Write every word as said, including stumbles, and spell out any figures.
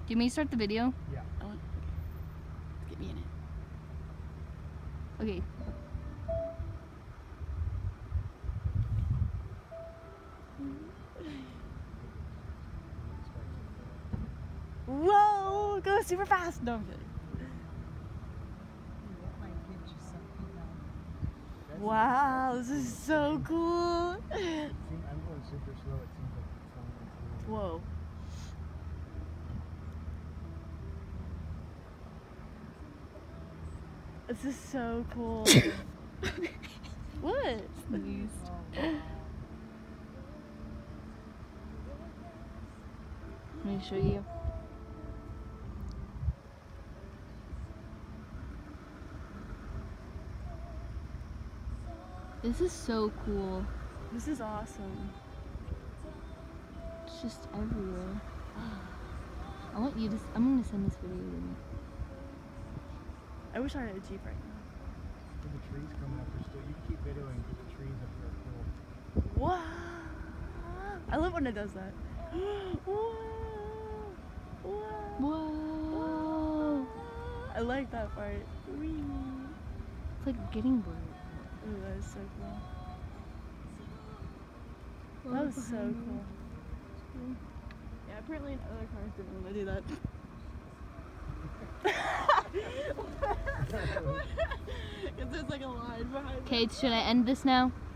you want me to start the video? Yeah. I want, get me in it. Okay. Whoa! Go super fast! No, I'm kidding. Wow, this is so cool! I'm going super slow. It seems like it's going into... Whoa. This is so cool. What? Sneezed. Oh, wow. Let me show you. This is so cool. This is awesome. It's just everywhere. I want you to. I'm gonna send this video to you. I wish I had a Jeep right now. With the trees coming up, there's still, you can keep videoing because the trees up there are cool. Wow! I love when it does that. Whoa! Whoa! Whoa! I like that part. Whee! It's like getting bored. Ooh, that is so cool. That was so cool. Yeah, apparently in other cars didn't want to do that. Because there's like a line behind. Okay, should I end this now?